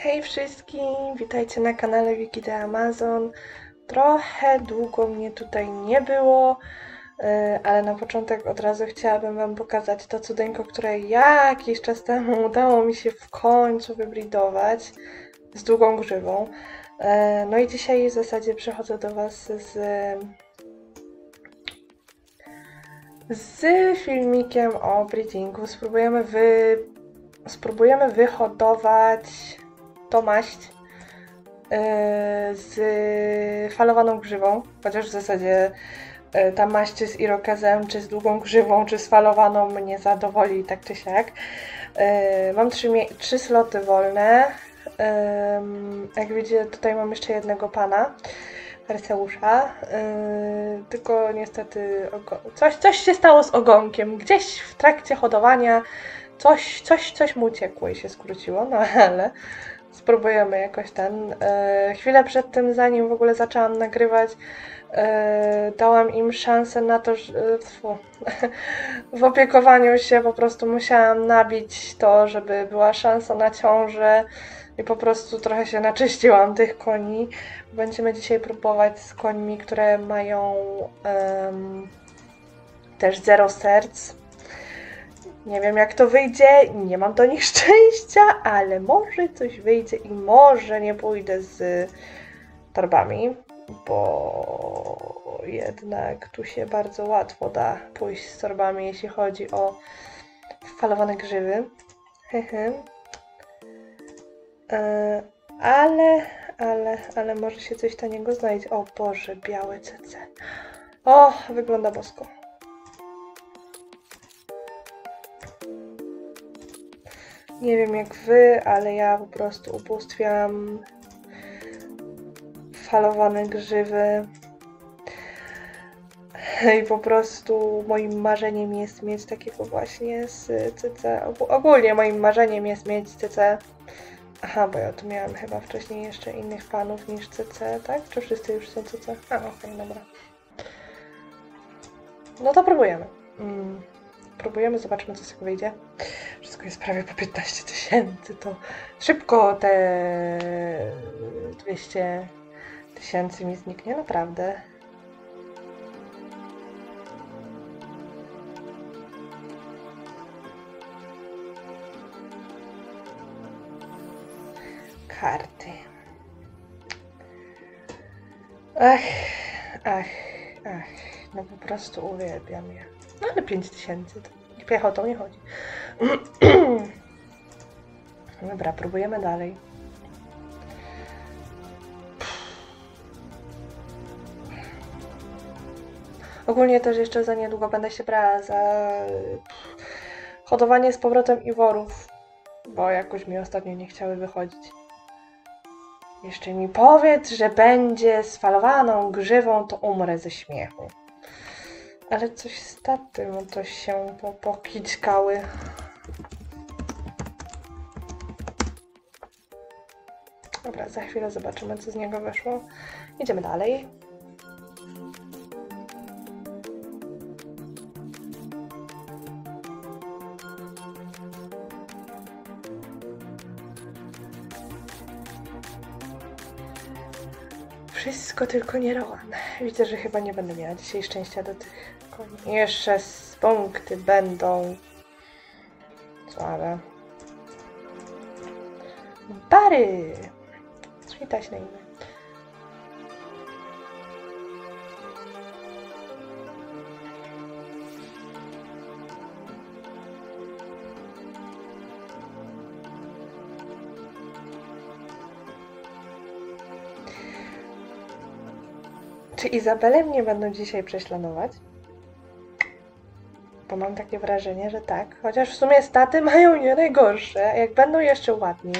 Hej wszystkim, witajcie na kanale Wiki The Amazon. Trochę długo mnie tutaj nie było, ale na początek od razu chciałabym Wam pokazać to cudeńko, które jakiś czas temu udało mi się w końcu wybridować z długą grzywą. No i dzisiaj w zasadzie przychodzę do Was z filmikiem o breedingu. Spróbujemy wyhodować tą maść z falowaną grzywą, chociaż w zasadzie ta maść czy z irokezem, czy z długą grzywą, czy z falowaną mnie zadowoli tak czy siak. Mam 3 sloty wolne. Jak widzicie, tutaj mam jeszcze jednego pana, Perseusza, tylko niestety coś się stało z ogonkiem. Gdzieś w trakcie hodowania coś mu uciekło i się skróciło, no ale spróbujemy jakoś chwilę przed tym, zanim w ogóle zaczęłam nagrywać, dałam im szansę na to, że w opiekowaniu się po prostu musiałam nabić to, żeby była szansa na ciążę i po prostu trochę się naczyściłam tych koni. Będziemy dzisiaj próbować z końmi, które mają też 0 serc. Nie wiem, jak to wyjdzie, nie mam do nich szczęścia, ale może coś wyjdzie i może nie pójdę z torbami, bo jednak tu się bardzo łatwo da pójść z torbami, jeśli chodzi o falowane grzywy. Ale może się coś taniego znajdzie. O Boże, białe CC. O, wygląda bosko. Nie wiem jak wy, ale ja po prostu ubóstwiam falowane grzywy. I po prostu moim marzeniem jest mieć takiego właśnie z CC. Ogólnie moim marzeniem jest mieć CC. Aha, bo ja tu miałam chyba wcześniej jeszcze innych panów niż CC, tak? Czy wszyscy już są CC? A, okej, dobra. No to próbujemy. Próbujemy, zobaczmy co z tego wyjdzie. Wszystko jest prawie po 15 000, to szybko te 200 000 mi zniknie, naprawdę. Karty. Ach, no po prostu uwielbiam je. No ale 5000 to piechotą nie chodzi. Dobra, próbujemy dalej. Ogólnie też jeszcze za niedługo będę się brała za hodowanie z powrotem iworów, bo jakoś mi ostatnio nie chciały wychodzić. Jeszcze mi powiedz, że będzie z falowaną grzywą, to umrę ze śmiechu. Ale coś z tatym to się pokiczkały. Dobra, za chwilę zobaczymy, co z niego wyszło. Idziemy dalej. Wszystko tylko nie Rowan. Widzę, że chyba nie będę miała dzisiaj szczęścia do tych koni. Jeszcze z punkty będą słabe. Bary! Przywitać na imię. Czy Izabelę mnie będą dzisiaj prześladować? Bo mam takie wrażenie, że tak. Chociaż w sumie staty mają nie najgorsze. Jak będą jeszcze ładni.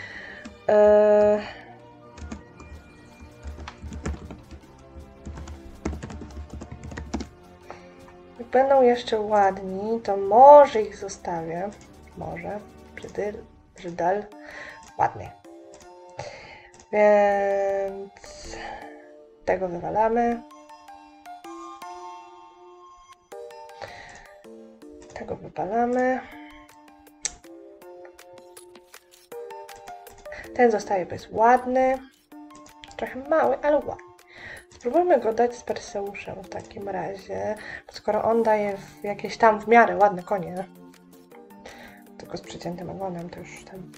Jak będą jeszcze ładni, to może ich zostawię. Może. Brzydal. Ładny. Więc tego wywalamy. Tego wypalamy. Ten zostaje, bo jest ładny. Trochę mały, ale ładny. Spróbujmy go dać z Perseuszem w takim razie. Skoro on daje jakieś tam w miarę ładne konie. Tylko z przeciętym ogonem to już ten...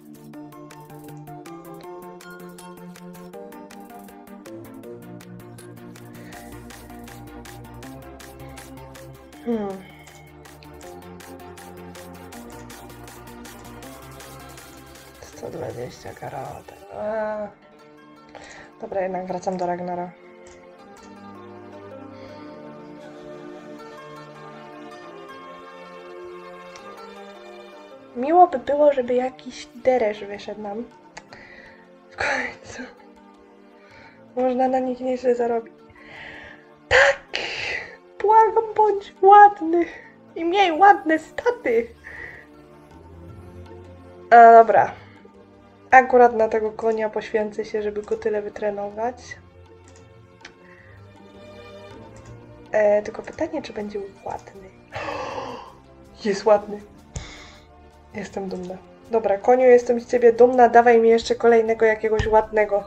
Hmm. $120 karotek. Dobra, jednak wracam do Ragnara. Miło by było, żeby jakiś deresz wyszedł nam. W końcu. Można na nich nieźle zarobić. Tak! Błagam, bądź ładny. I miej ładne staty. A dobra. Akurat na tego konia poświęcę się, żeby go tyle wytrenować. Tylko pytanie, czy będzie ładny. Jest ładny. Jestem dumna. Dobra, koniu, jestem z ciebie dumna. Dawaj mi jeszcze kolejnego jakiegoś ładnego.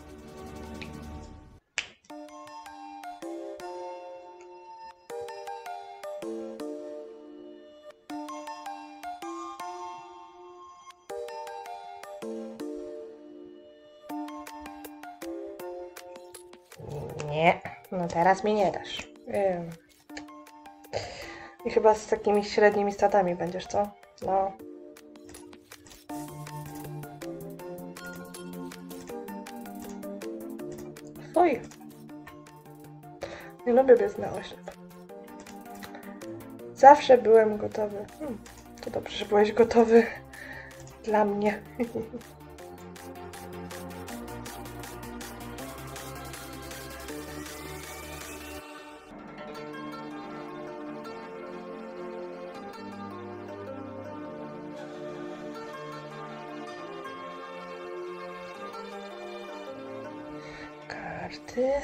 Nie, no teraz mi nie dasz. I chyba z takimi średnimi statami będziesz, co? No. Oj. Nie lubię biec na oślep. Zawsze byłem gotowy. To dobrze, że byłeś gotowy dla mnie. Karty.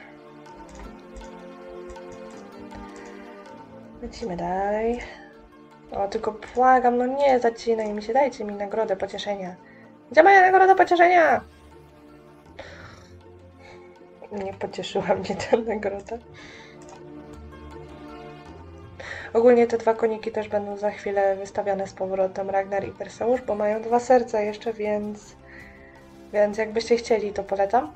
Lecimy dalej. O, tylko błagam, no nie zacinaj mi się, dajcie mi nagrodę pocieszenia. Gdzie moja nagroda pocieszenia? Nie pocieszyła mnie ta nagroda. Ogólnie te dwa koniki też będą za chwilę wystawiane z powrotem, Ragnar i Perseusz, bo mają 2 serca jeszcze, więc jakbyście chcieli, to polecam.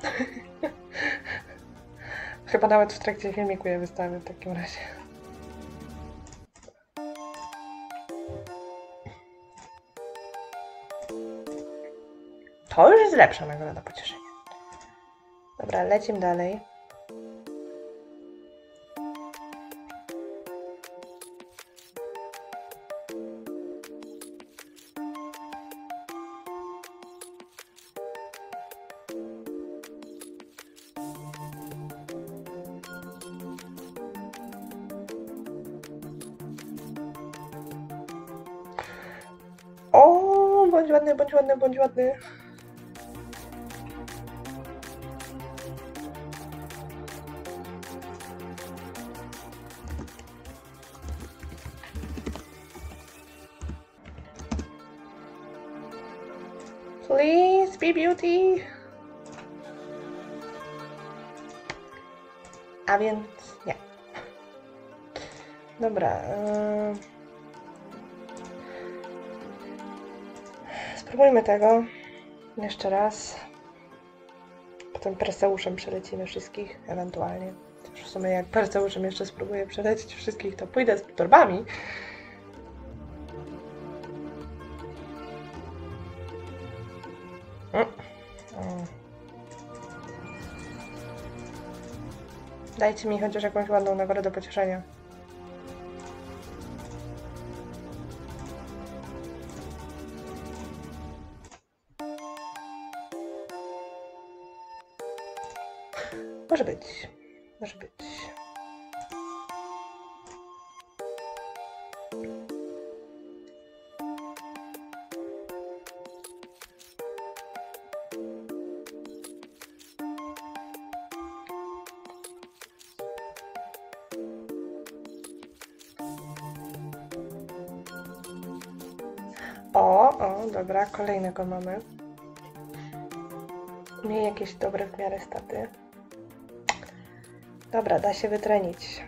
Chyba nawet w trakcie filmiku je wystawię w takim razie. To już jest lepsza nagroda pocieszenia. Dobra, lecimy dalej. O, bądź ładny, bądź ładny, bądź ładny. Please be beauty. A więc nie. Dobra. Spróbujmy tego. Jeszcze raz. Potem Perseuszem przelecimy wszystkich, ewentualnie. W sumie jak Perseuszem jeszcze spróbuję przelecieć wszystkich, to pójdę z torbami. Dajcie mi chociaż jakąś ładną nagrodę pocieszenia. Może być. Może być. O, dobra, kolejnego mamy. Miej jakieś dobre w miarę staty. Dobra, da się wytrenić.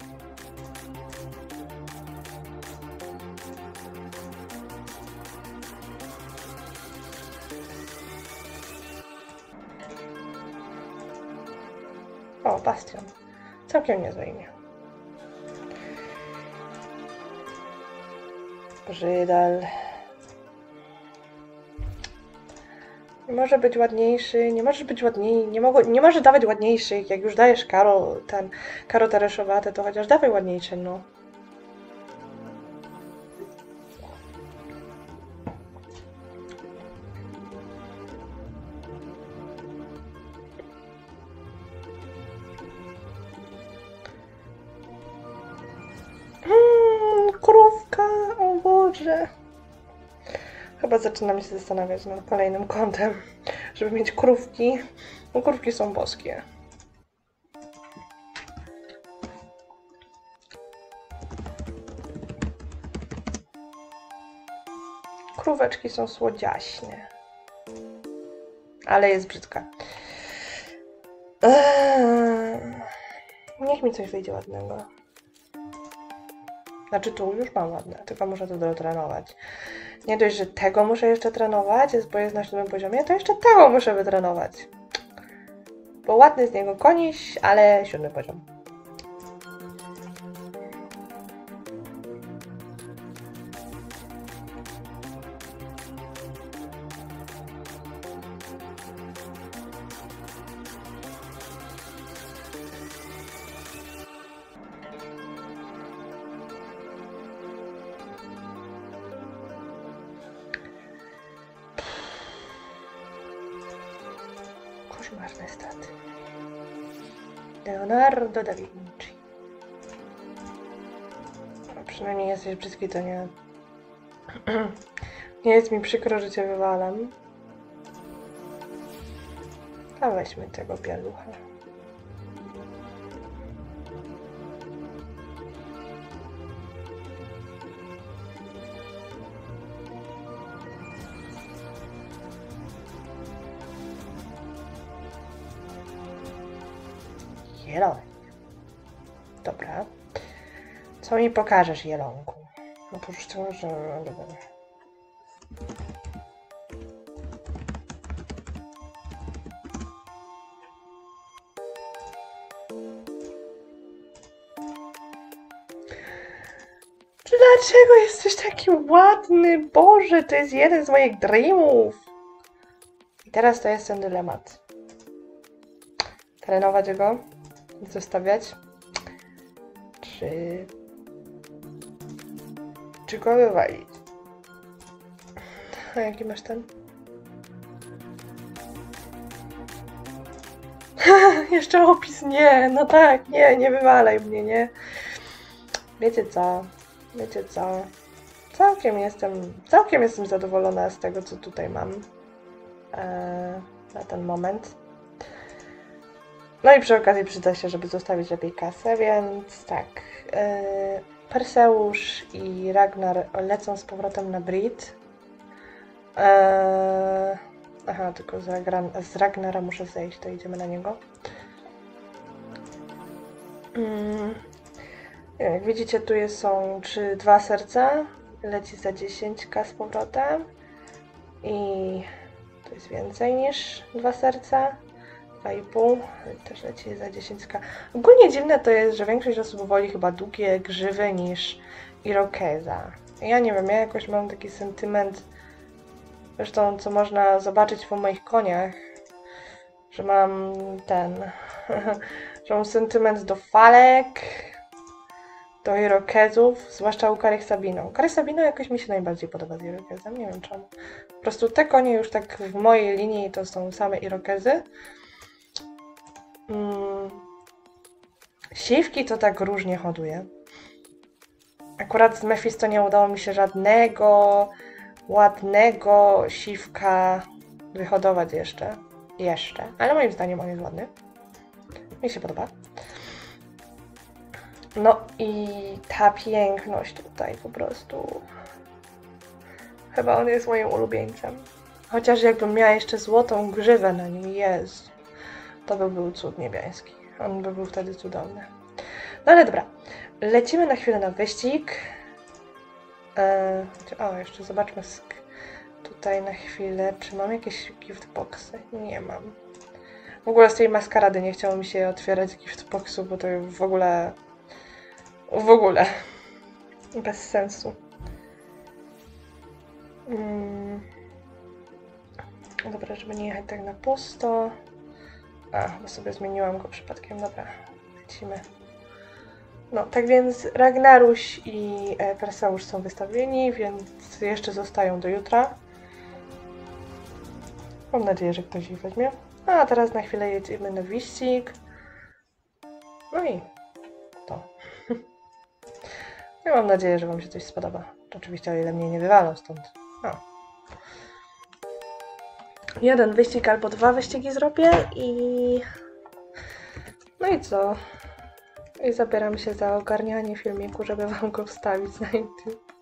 O, Bastion. Całkiem niezłe imię. Brzydal. Nie może być ładniejszy, nie może być ładniej, nie może dawać ładniejszych. Jak już dajesz Karo Tereszowate, to chociaż dawaj ładniejsze, no. Krówka, o Boże. Chyba zaczynam się zastanawiać nad kolejnym kątem, żeby mieć krówki. No, krówki są boskie. Króweczki są słodziaśne. Ale jest brzydka. Niech mi coś wyjdzie ładnego. Znaczy tu już mam ładne, tylko muszę to dotrenować. Nie dość, że tego muszę jeszcze trenować, bo jest na 7 poziomie, to jeszcze tego muszę wytrenować. Bo ładny z niego koniś, ale 7 poziom. Koszmarne staty. Leonardo da Vinci. No, przynajmniej jesteś brzydki, to nie... nie jest mi przykro, że cię wywalam. A weźmy tego pielucha. Jelonek. Dobra. Co mi pokażesz, jelonku? Oprócz tego, że... Dlaczego jesteś taki ładny? Boże, to jest jeden z moich dreamów. I teraz to jest ten dylemat. Trenować go? Zostawiać? Czy go wywalić? A jaki masz ten? Jeszcze opis, nie, no tak, nie wywalaj mnie, nie. Wiecie co? Całkiem jestem zadowolona z tego, co tutaj mam na ten moment. No i przy okazji przyda się, żeby zostawić lepiej kasę, więc tak. Perseusz i Ragnar lecą z powrotem na Brit. Aha, tylko z Ragnara muszę zejść, to idziemy na niego. Jak widzicie, tu są 2 serca. Leci za 10k z powrotem. I to jest więcej niż 2 serca. 2,5, też leci za 10k. Ogólnie dziwne to jest, że większość osób woli chyba długie grzywy niż irokeza. Ja nie wiem, ja jakoś mam taki sentyment, zresztą co można zobaczyć po moich koniach, że mam że mam sentyment do falek, do irokezów, zwłaszcza u Karych Sabino. Karych Sabino jakoś mi się najbardziej podoba z irokezem, nie wiem czemu. Po prostu te konie już tak w mojej linii to są same irokezy. Siwki to tak różnie hoduje. Akurat z Mephisto nie udało mi się żadnego ładnego siwka wyhodować jeszcze. Ale moim zdaniem on jest ładny. Mi się podoba. No i ta piękność tutaj po prostu. Chyba on jest moim ulubieńcem. Chociaż jakbym miała jeszcze złotą grzywę na nim, Jezu, to by był cud niebiański. On by był wtedy cudowny. No ale dobra, lecimy na chwilę na wyścig. O, jeszcze zobaczmy tutaj na chwilę, czy mam jakieś giftboxy? Nie mam. W ogóle z tej maskarady nie chciało mi się otwierać giftboxu, bo to w ogóle bez sensu. Dobra, żeby nie jechać tak na pusto. Bo sobie zmieniłam go przypadkiem. Dobra, lecimy. No, tak więc Ragnaruś i Perseusz są wystawieni, więc jeszcze zostają do jutra. Mam nadzieję, że ktoś ich weźmie. A teraz na chwilę jedziemy na wyścig. No i to. Ja mam nadzieję, że Wam się coś spodoba. Oczywiście o ile mnie nie wywalą stąd. No. Jeden wyścig albo 2 wyścigi zrobię i... No i co? I zabieram się za ogarnianie filmiku, żeby Wam go wstawić na YouTube.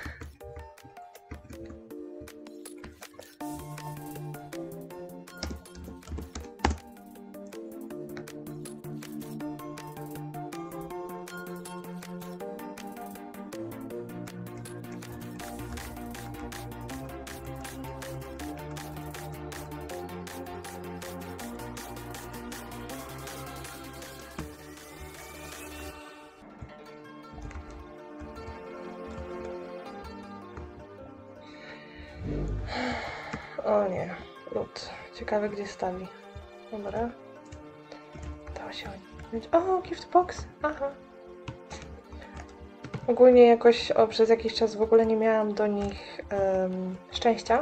O nie, lód. Ciekawe gdzie stawi. Dobra. Dało się mieć. O, giftbox! Aha. Ogólnie jakoś przez jakiś czas w ogóle nie miałam do nich szczęścia.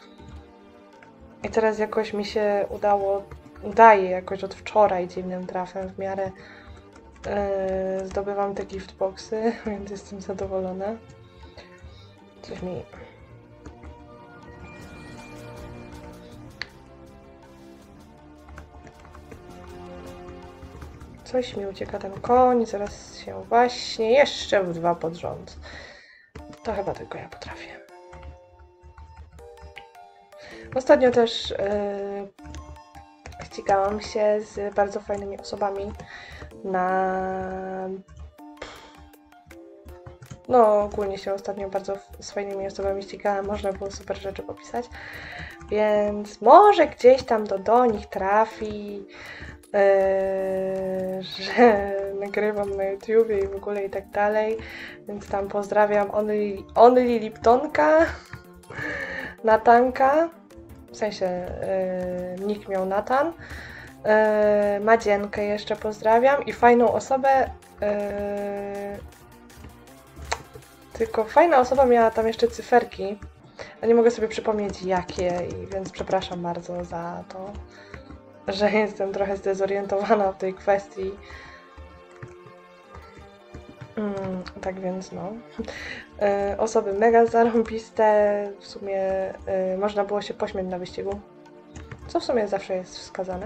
I teraz jakoś mi się udaje jakoś od wczoraj dziwnym trafem w miarę zdobywam te giftboxy, więc jestem zadowolona. Coś mi... Coś mi ucieka ten koń, zaraz się właśnie jeszcze w 2 pod rząd. To chyba tylko ja potrafię. Ostatnio też ścigałam się z bardzo fajnymi osobami na... No, ogólnie się ostatnio bardzo z fajnymi osobami ścigałam, można było super rzeczy popisać, więc może gdzieś tam do nich trafi, że nagrywam na YouTubie i w ogóle i tak dalej, więc tam pozdrawiam Only Liptonka, Natanka, w sensie nick miał Natan, Madzienkę jeszcze pozdrawiam i fajną osobę, tylko fajna osoba miała tam jeszcze cyferki, a nie mogę sobie przypomnieć jakie, więc przepraszam bardzo za to, że jestem trochę zdezorientowana w tej kwestii. Tak więc no. Osoby mega zarąbiste, w sumie można było się pośmiać na wyścigu, co w sumie zawsze jest wskazane.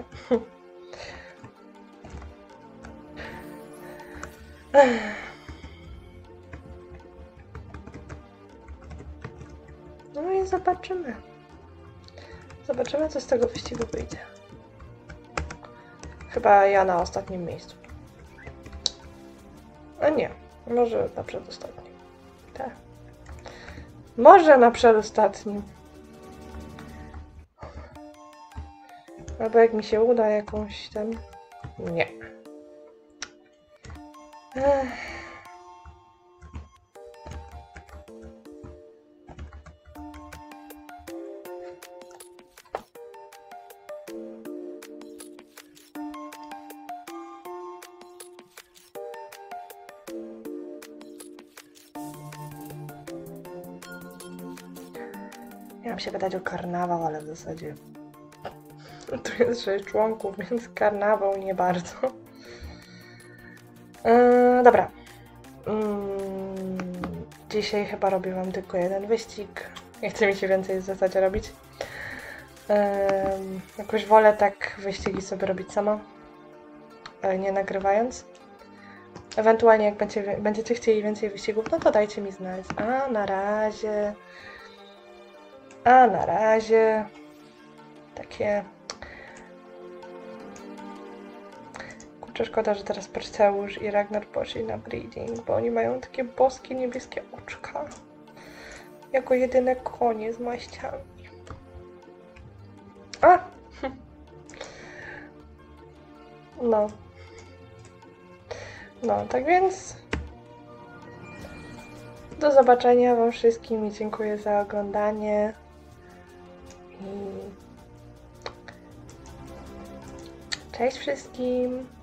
No i zobaczymy. Zobaczymy, co z tego wyścigu wyjdzie. Chyba ja na ostatnim miejscu. A nie, może na przedostatnim. Tak. Może na przedostatnim. Albo jak mi się uda jakąś ten... Nie. Miałam się gadać o karnawał, ale w zasadzie tu jest 6 członków, więc karnawał nie bardzo. Dobra. Dzisiaj chyba robię Wam tylko jeden wyścig. Nie chce mi się więcej w zasadzie robić. Jakoś wolę tak wyścigi sobie robić sama, nie nagrywając. Ewentualnie jak będziecie chcieli więcej wyścigów, no to dajcie mi znać. A na razie... A na razie takie... Kurczę, szkoda, że teraz Perseusz i Ragnar poszli na breeding, bo oni mają takie boskie niebieskie oczka. Jako jedyne konie z maściami. A! No. No, tak więc... Do zobaczenia wam wszystkim i dziękuję za oglądanie. I... Cześć wszystkim!